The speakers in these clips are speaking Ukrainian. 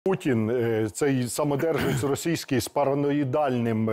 Путін, цей самодержець російський з параноїдальним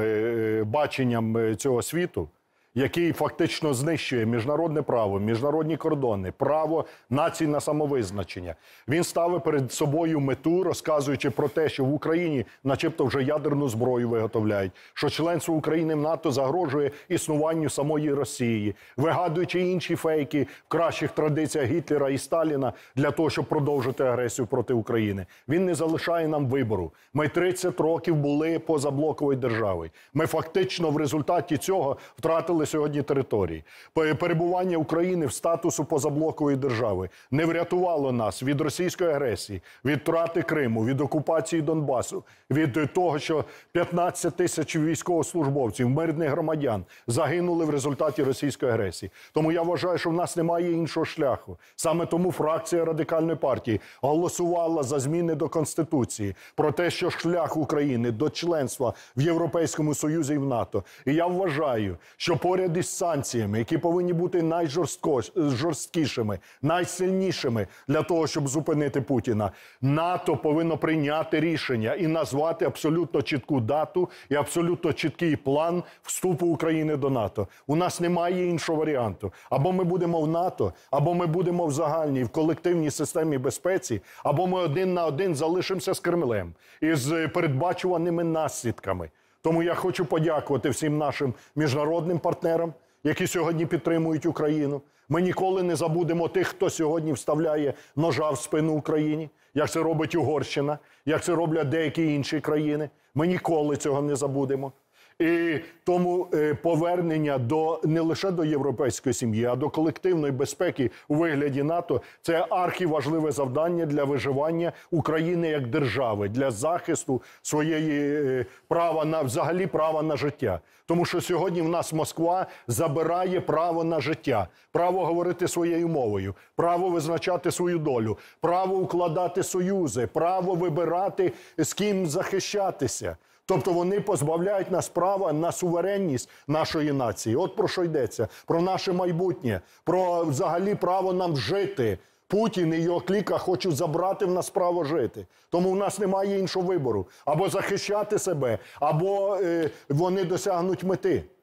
баченням цього світу, який фактично знищує міжнародне право, міжнародні кордони, право націй на самовизначення. Він ставить перед собою мету, розказуючи про те, що в Україні начебто вже ядерну зброю виготовляють, що членство України в НАТО загрожує існуванню самої Росії, вигадуючи інші фейки в кращих традиціях Гітлера і Сталіна для того, щоб продовжити агресію проти України. Він не залишає нам вибору. Ми 30 років були позаблоковою державою. Ми фактично в результаті цього втратили сьогодні території. Перебування України в статусу позаблокової держави не врятувало нас від російської агресії, від втрати Криму, від окупації Донбасу, від того, що 15 тисяч військовослужбовців, мирних громадян загинули в результаті російської агресії. Тому я вважаю, що в нас немає іншого шляху. Саме тому фракція Радикальної партії голосувала за зміни до Конституції, про те, що шлях України до членства в Європейському Союзі і в НАТО. І я вважаю, що поряд із санкціями, які повинні бути найжорсткішими, найсильнішими для того, щоб зупинити Путіна, НАТО повинно прийняти рішення і назвати абсолютно чітку дату і абсолютно чіткий план вступу України до НАТО. У нас немає іншого варіанту. Або ми будемо в НАТО, або ми будемо в загальній, в колективній системі безпеці, або ми один на один залишимося з Кремлем із передбачуваними наслідками. Тому я хочу подякувати всім нашим міжнародним партнерам, які сьогодні підтримують Україну. Ми ніколи не забудемо тих, хто сьогодні вставляє ножа в спину Україні, як це робить Угорщина, як це роблять деякі інші країни. Ми ніколи цього не забудемо. І тому повернення не лише до європейської сім'ї, а до колективної безпеки у вигляді НАТО – це архіважливе завдання для виживання України як держави, для захисту своєї взагалі права на життя. Тому що сьогодні в нас Москва забирає право на життя, право говорити своєю мовою, право визначати свою долю, право укладати союзи, право вибирати, з ким захищатися. Тобто вони позбавляють нас права на суверенність нашої нації. От про що йдеться. Про наше майбутнє, про взагалі право нам жити. Путін і його кліка хочуть забрати в нас право жити. Тому в нас немає іншого вибору. Або захищати себе, або вони досягнуть мети.